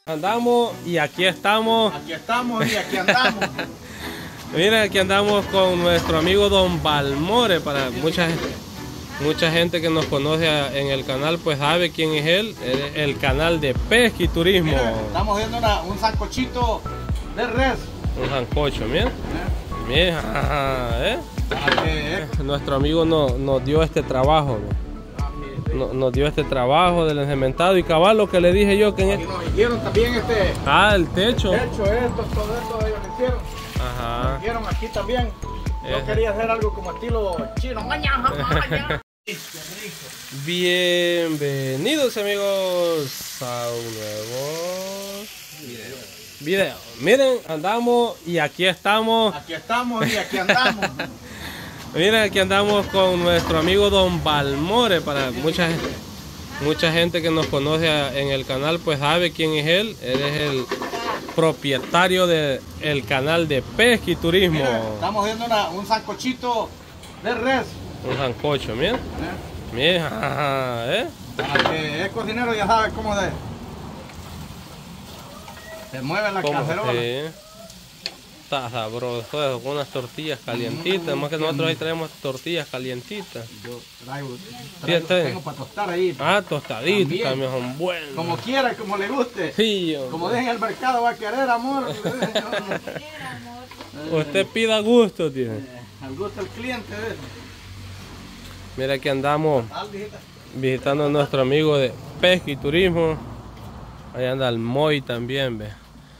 Andamos y aquí estamos. Aquí estamos y aquí andamos. Miren, aquí andamos con nuestro amigo Don Balmore. Para mucha gente que nos conoce en el canal, pues sabe quién es él. El canal de pesca y turismo. Miren, estamos viendo un sancochito de res. Un sancocho, miren. Miren, nuestro amigo nos dio este trabajo. Nos dio este trabajo del encementado y cabal, lo que le dije yo que en Y nos hicieron también el techo. todo esto ellos lo hicieron. Ajá. Lo hicieron aquí también. Yo quería hacer algo como estilo chino. Bienvenidos amigos a un nuevo video. Miren, andamos y aquí estamos. Aquí estamos y aquí andamos. Miren, aquí andamos con nuestro amigo Don Balmore. Para mucha gente que nos conoce en el canal, pues sabe quién es él. Él es el propietario del canal de pesca y turismo. Miren, estamos viendo un sancochito de res. Un sancocho, miren. Miren, Para que es cocinero ya sabe cómo se mueve la cacerola. Sí. Está sabroso eso, con unas tortillas calientitas. Más que nosotros ahí traemos tortillas calientitas. Yo traigo tengo para tostar ahí. Tostaditos también son buenos. Como quiera, como le guste. Sí, como dejen el mercado va a querer, amor. Usted pida gusto, tiene. Al gusto del cliente. Mira que andamos visitando a nuestro amigo de pesca y turismo. Ahí anda el Moy también, ve.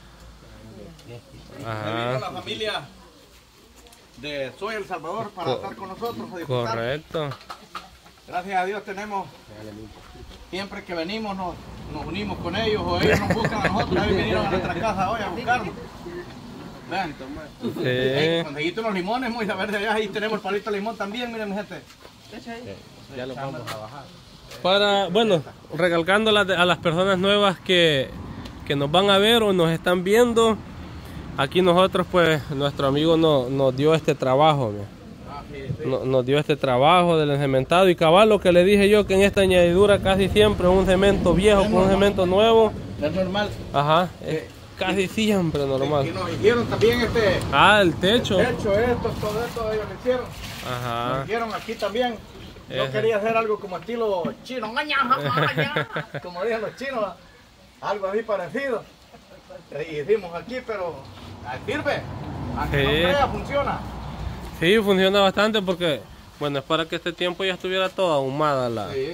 Ajá. La familia de Soy El Salvador para estar con nosotros a disfrutar. Correcto. Gracias a Dios tenemos, siempre que venimos nos unimos con ellos o ellos nos buscan a nosotros. Ellos vinieron a nuestra casa hoy a buscarnos. Vean, conseguiste unos limones, muy a ver de allá, ahí tenemos el palito de limón también, miren mi gente. Ya lo vamos a bajar. Bueno, recalcando a las personas nuevas que nos van a ver o nos están viendo. Aquí nosotros, pues, nuestro amigo nos dio este trabajo, nos dio este trabajo del encementado y cabal, lo que le dije yo que en esta añadidura casi siempre un cemento viejo con un cemento nuevo. Es normal. Ajá, es casi siempre normal. Y nos hicieron también el techo. El techo, todo esto ellos lo hicieron. Ajá. Nos hicieron aquí también. Yo quería hacer algo como estilo chino. Como dicen los chinos, algo así parecido. Y hicimos aquí, pero sirve. Aunque no crea, funciona. Sí, funciona bastante porque, bueno, es para que este tiempo ya estuviera toda ahumada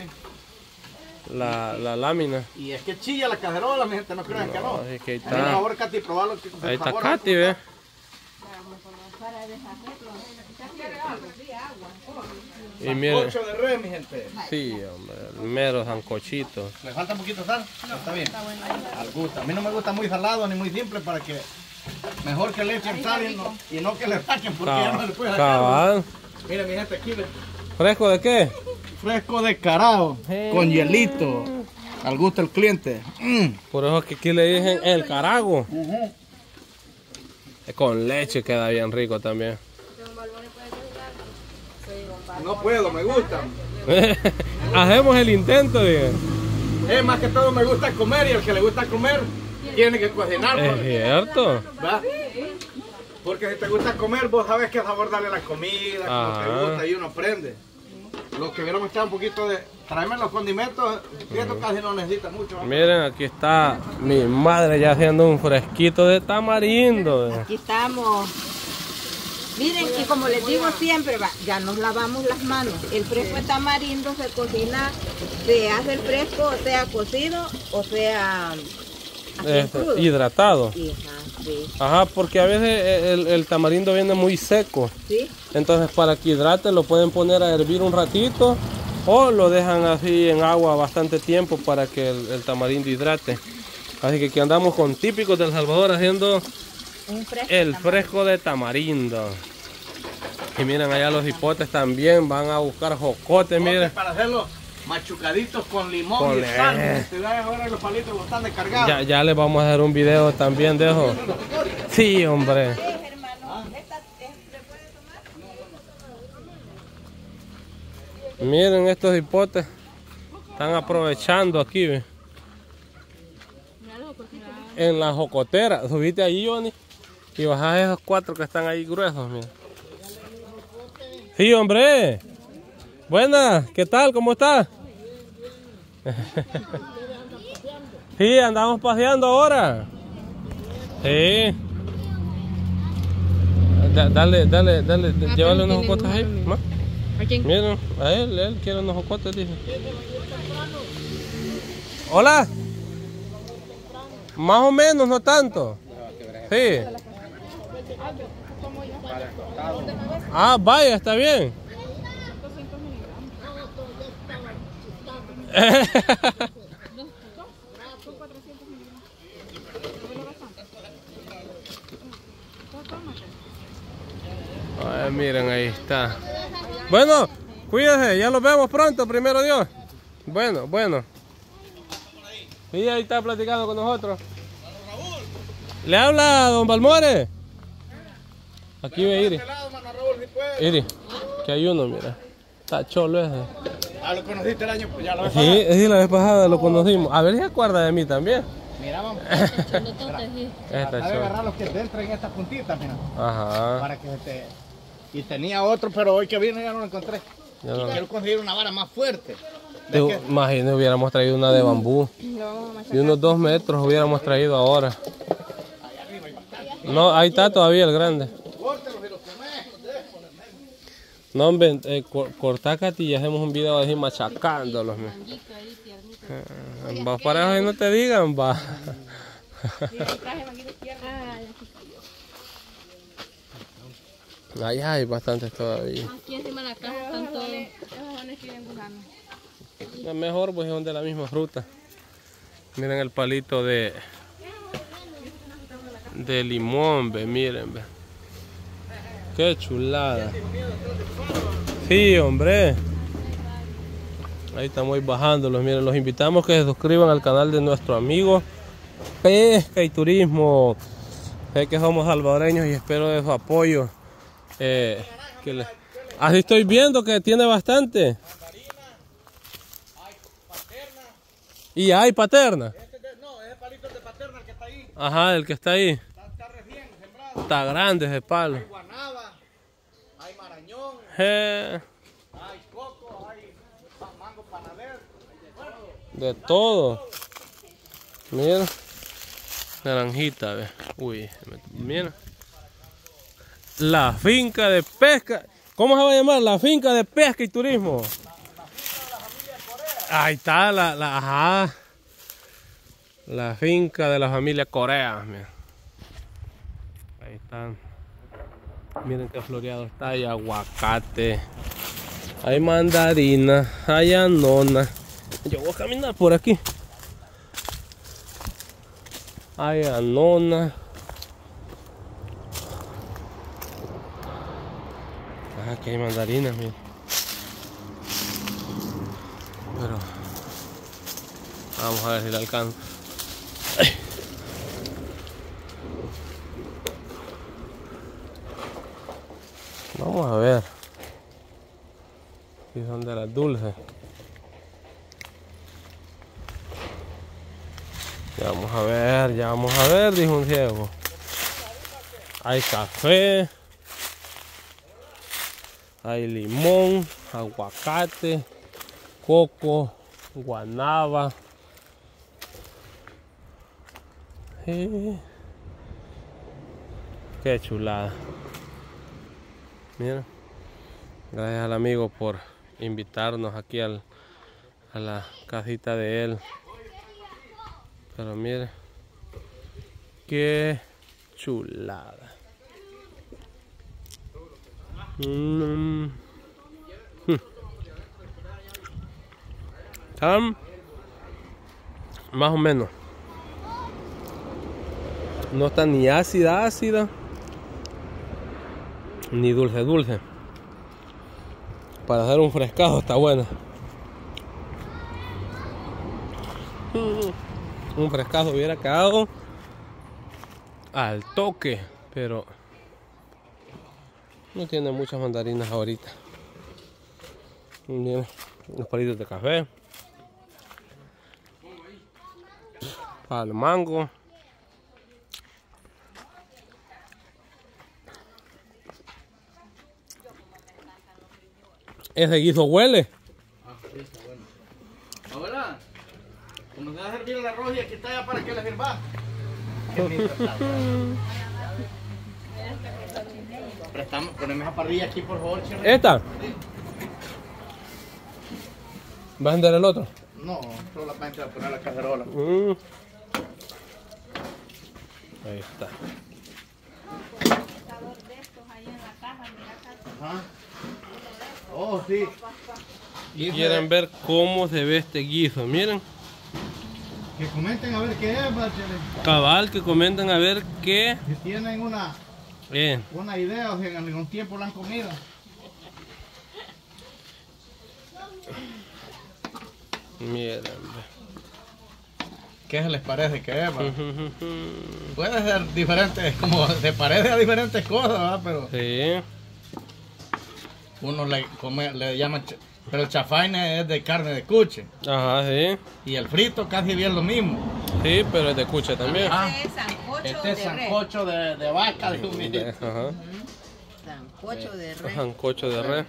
la lámina. Y es que chilla la cacerola, mi gente, no crean que no. Es que ahí está. Por favor, Katy, probarlo. Ahí está Katy, ve. Y miren, sancocho de res, mi gente. Sí, hombre, el mero sancochito. ¿Le falta un poquito de sal? No, está bien. Al gusto. A mí no me gusta muy salado ni muy simple para que mejor que le echen sal y no que le saquen porque ya no le puede sacar. Mira mi gente aquí. ¿Fresco de qué? Fresco de carajo, con hielito. Al gusto del cliente. Por eso es que aquí le dicen el carago. Con leche queda bien rico también. No puedo, me gusta. Hacemos el intento, digan. Más que todo me gusta comer y el que le gusta comer tiene que cocinar. Es cierto. ¿Va? Porque si te gusta comer, vos sabes qué sabor darle a la comida, como te gusta y uno aprende. Los que vieron echar un poquito de... Tráeme los condimentos, esto casi no necesita mucho. ¿no? Miren, aquí está mi madre ya haciendo un fresquito de tamarindo. Aquí estamos. Miren, y como les digo siempre, ya nos lavamos las manos. El fresco de tamarindo se cocina, se hace el fresco, o sea cocido, o sea crudo. Hidratado. Sí. Ajá, porque a veces el tamarindo viene muy seco. ¿Sí? Entonces para que hidrate lo pueden poner a hervir un ratito o lo dejan así en agua bastante tiempo para que el tamarindo hidrate. Así que aquí andamos con típicos de El Salvador haciendo el fresco de tamarindo. Y miren allá los hipotes también van a buscar jocote, miren. Para hacerlo machucaditos con limón y sal. Ahora los palitos los están descargados. Ya les vamos a hacer un video también de eso. Sí, hombre. Miren estos hipotes. Están aprovechando aquí, ¿ve? en la jocotera. Subiste ahí, Johnny, y bajás esos 4 que están ahí gruesos, mira. Sí, hombre. Buenas, ¿qué tal? ¿Cómo estás? Sí, andamos paseando ahora. Sí. Dale, llévale unos jocotes ahí. ¿No? ¿A quién? Miren, a él quiere unos jocotes, dice. Hola. Más o menos, no tanto. Sí. Ah, vaya, está bien. Ay, miren, ahí está. Bueno, cuídense, ya los vemos pronto, primero Dios. Bueno. Y ahí está platicando con nosotros. ¿Le habla a don Balmore? Aquí ve Iri. Iri, que hay uno, mira. Está cholo ese. Ah, lo conociste el año, ya lo ves. Sí, la vez pasada lo conocimos. A ver si se acuerda de mí también. Mira, vamos. Está de agarrar los que dentro en estas puntitas, mira. Ajá. Para que te... Y tenía otro, pero hoy que vine ya no lo encontré. Ya no. Quiero conseguir una vara más fuerte. Imagínate, hubiéramos traído una de bambú. De unos 2 metros hubiéramos traído ahora. No, ahí está todavía el grande. No, hombre, cortá, Katy, y hacemos un video así machacándolos. Va para eso y no te digan, va. Allá hay bastantes todavía. Aquí encima de la casa están todos. La mejor pues son de la misma fruta. Miren el palito de limón, ve, miren, ve. Qué chulada. Sí, hombre. Ahí estamos bajándolos. Miren, los invitamos que se suscriban al canal de nuestro amigo Pesca y Turismo. Sé que somos salvadoreños y espero de su apoyo. Así estoy viendo que tiene bastante. Y hay paterna. No, ese palito es de paterna el que está ahí. Ajá, el que está ahí. Está recién sembrado. Está grande ese palo. Hay guanaba, hay marañón, Hay hay coco, hay mango panadero. de todo. Mira. Naranjita, ve. Uy, mira. La finca de pesca. ¿Cómo se va a llamar? La finca de pesca y turismo. Ahí está ajá. La finca de la familia Corea. Mira. Ahí están. Miren qué floreado está. Hay aguacate. Hay mandarina. Hay anona. Yo voy a caminar por aquí. Hay anona. Aquí hay mandarinas, miren. Pero vamos a ver si la alcanzo. Vamos a ver si son de las dulces. Ya vamos a ver, dijo un ciego. Hay café, hay limón, aguacate, coco, guanaba. Qué chulada. Mira, gracias al amigo por invitarnos aquí a la casita de él. Pero mire, qué chulada. Están más o menos. No está ni ácida, ni dulce. Para hacer un frescado está buena. Un frescado hubiera quedado al toque, pero no tiene muchas mandarinas ahorita. Miren, los palitos de café, para el mango. Ese guiso huele. Ah, sí, está bueno. Abuela, como se va a servir el arroz y aquí está ya para que le sirva. Qué lindo está. Prestamos, poneme esa parrilla aquí, por favor, Cherry. ¿Esta? ¿Vas a vender el otro? No, solamente voy a poner la cacerola. Ahí está. Ajá. Oh, sí. ¿Quieren ver cómo se ve este guiso? Miren. Que comenten a ver qué es, Cherry. Cabal, que comenten a ver qué. Si tienen una idea o si en algún tiempo la han comido. Miren. ¿Qué se les parece que es? Puede ser diferente, como se parece a diferentes cosas, ¿verdad? Pero Sí. uno le llama, pero el chafaine es de carne de cuche. Ajá, sí. Y el frito casi bien lo mismo. Sí, pero es de cuche también. Este es sancocho Este es de res. sancocho de vaca, de humilde. Ajá. Sancocho de res. Sancocho de res.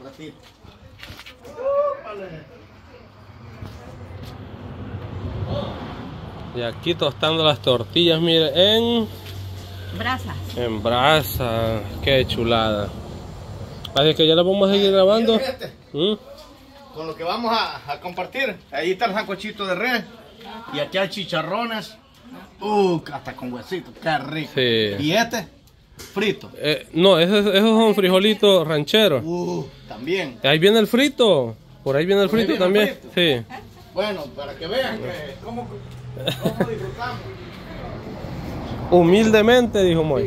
Y aquí tostando las tortillas, miren, Brasas. en brasa. Qué chulada. Así que ya la vamos a seguir grabando. Mira, fíjate, con lo que vamos a compartir. Ahí está el sancochito de res. Y aquí hay chicharrones. Hasta con huesito, qué rico. Sí. Y este, frito. No, esos son frijolitos rancheros. También. Ahí viene el frito. Por ahí viene el Por ahí frito viene el también. frito. Sí. Bueno, para que vean que cómo disfrutamos. Humildemente, dijo Moy.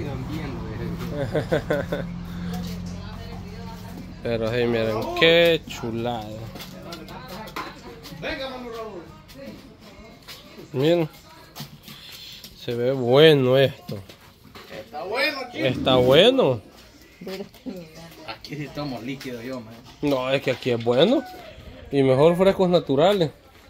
Pero sí, miren, qué chulada. Venga, vamos, Raúl. Miren, se ve bueno esto. Está bueno, chico. Está bueno. Aquí sí tomo líquido yo, man. No, es que aquí es bueno. Y mejor frescos naturales.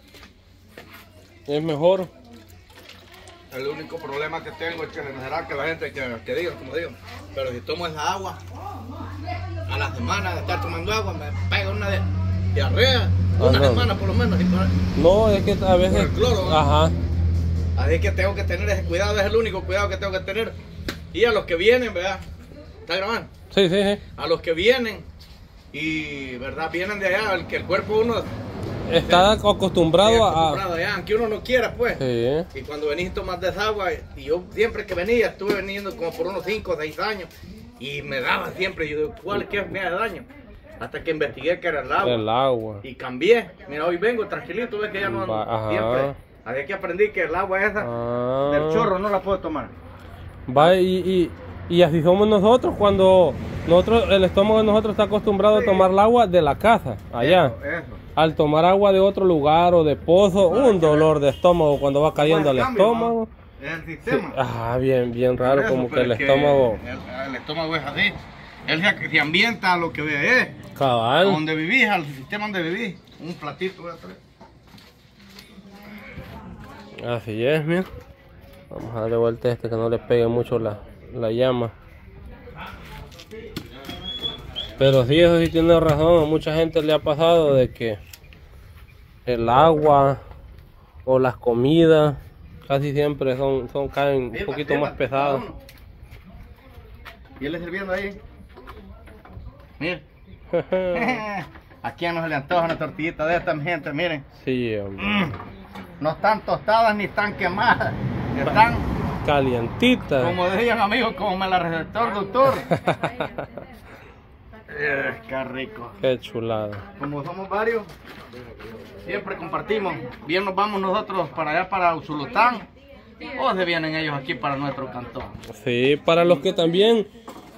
Es mejor. El único problema que tengo es que será que la gente que diga, como digo, pero si tomo esa agua, a la semana de estar tomando agua, me pega una diarrea. Una no. semana por lo menos. No, es que a veces... Por el cloro, ¿no? Ajá. Así que tengo que tener ese cuidado, es el único cuidado que tengo que tener. Y a los que vienen, ¿verdad? ¿Está grabando? Sí, sí, sí. A los que vienen y, ¿verdad? Vienen de allá, el que el cuerpo uno Está acostumbrado a... allá, aunque uno no quiera, pues. Sí. Y cuando venís tomas de esa agua, y yo siempre que venía, estuve veniendo como por unos 5 o 6 años, y me daba siempre, yo digo, ¿cuál es que me hace daño? Hasta que investigué que era el agua. El agua. Y cambié. Mira, hoy vengo tranquilito, ves que ya no ando Ajá. siempre. Así que aprendí que el agua esa del chorro no la puedo tomar. Va, y así somos nosotros cuando el estómago de nosotros está acostumbrado a tomar el agua de la casa, allá. Eso. Al tomar agua de otro lugar o de pozo, un dolor de estómago cuando va cayendo al estómago. Es el Sí. sistema. Ah, bien raro, Eso, como que pero el es estómago... El estómago es así. Él se ambienta a lo que ve, a Cabal. donde vivís, al sistema donde vivís. Un platito voy a traer. Así es, mira. Vamos a darle vuelta a este que no le pegue mucho la llama. Pero sí, eso sí tiene razón. A mucha gente le ha pasado de que el agua o las comidas casi siempre caen un poquito más pesadas. ¿Y él le sirviendo ahí? Mira. Aquí ya no se le antoja una tortillita de esta, mi gente, miren. Sí, hombre. No están tostadas ni están quemadas. Están, Calientitas. como decían amigos, como me la recetó el doctor. Qué rico. Qué chulada. Como somos varios, siempre compartimos. Bien nos vamos nosotros para allá, para Usulután. O se vienen ellos aquí para nuestro cantón. Sí, para los que también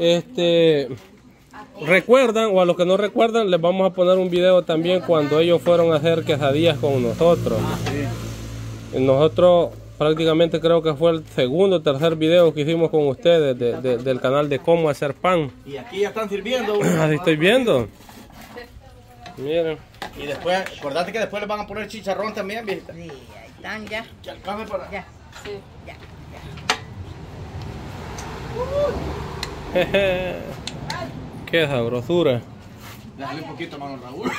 recuerdan, o a los que no recuerdan, les vamos a poner un video también cuando ellos fueron a hacer quesadillas con nosotros. Nosotros prácticamente creo que fue el segundo o tercer video que hicimos con ustedes del canal de cómo hacer pan. Y aquí ya están sirviendo. Así estoy viendo. Miren. Y después, acordate que después les van a poner chicharrón también, viejita. Sí, ahí están ya. Que alcance para... Ya. Sí. Ya. Qué sabrosura. Déjale un poquito, mano Raúl.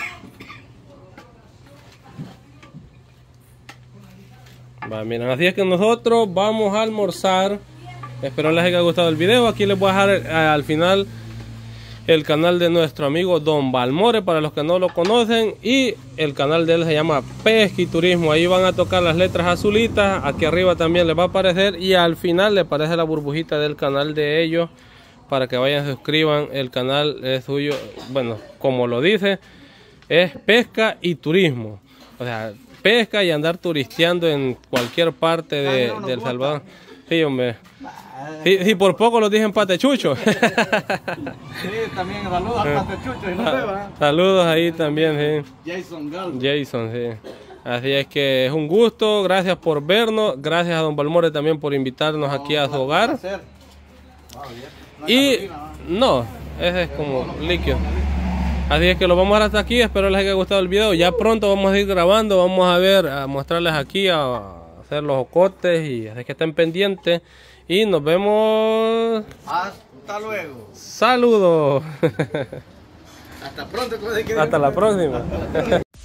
Va, miren, así es que nosotros vamos a almorzar. Espero les haya gustado el video. Aquí les voy a dejar al final el canal de nuestro amigo Don Balmore para los que no lo conocen, y el canal de él se llama Pesca y Turismo. Ahí van a tocar las letras azulitas, aquí arriba también les va a aparecer, y al final le aparece la burbujita del canal de ellos para que vayan, se suscriban. El canal es suyo, bueno, como lo dice, es Pesca y Turismo, o sea, pesca y andar turisteando en cualquier parte de El Salvador. Sí, hombre. Sí, por poco lo dije en Patechucho. Sí, también saludos a Patechucho y no beba. Saludos ahí también, sí. Jason Gallo. Jason, sí. Así es que es un gusto, gracias por vernos, gracias a Don Balmore también por invitarnos aquí a su hogar. Y no, ese es como líquido. Así es que lo vamos a dejar hasta aquí, espero les haya gustado el video. Ya pronto vamos a ir grabando, vamos a ver, a mostrarles aquí, a hacer los ocotes, y así que estén pendientes. Y nos vemos. Hasta luego. Saludos. Hasta pronto. Hasta la próxima.